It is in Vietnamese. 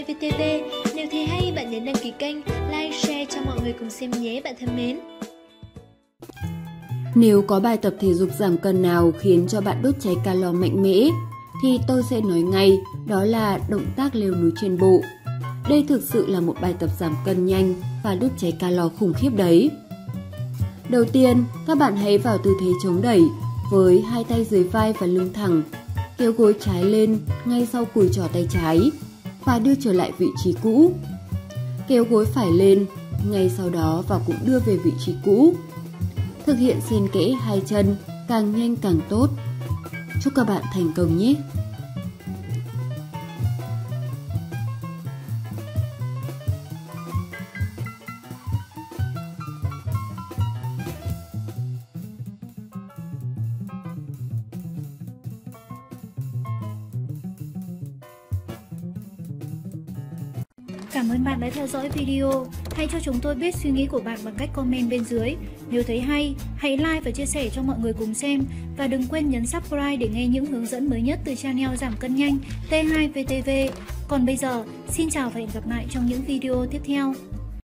T2VTV. Nếu thấy hay, bạn nhấn đăng ký kênh, like, share cho mọi người cùng xem nhé bạn thân mến. Nếu có bài tập thể dục giảm cân nào khiến cho bạn đốt cháy calo mạnh mẽ, thì tôi sẽ nói ngay đó là động tác leo núi trên bộ. Đây thực sự là một bài tập giảm cân nhanh và đốt cháy calo khủng khiếp đấy. Đầu tiên, các bạn hãy vào tư thế chống đẩy với hai tay dưới vai và lưng thẳng, kéo gối trái lên ngay sau cùi trỏ tay trái và đưa trở lại vị trí cũ. Kéo gối phải lên ngay sau đó và cũng đưa về vị trí cũ. Thực hiện xen kẽ hai chân, càng nhanh càng tốt. Chúc các bạn thành công nhé! Cảm ơn bạn đã theo dõi video. Hãy cho chúng tôi biết suy nghĩ của bạn bằng cách comment bên dưới. Nếu thấy hay, hãy like và chia sẻ cho mọi người cùng xem. Và đừng quên nhấn subscribe để nghe những hướng dẫn mới nhất từ channel giảm cân nhanh T2VTV. Còn bây giờ, xin chào và hẹn gặp lại trong những video tiếp theo.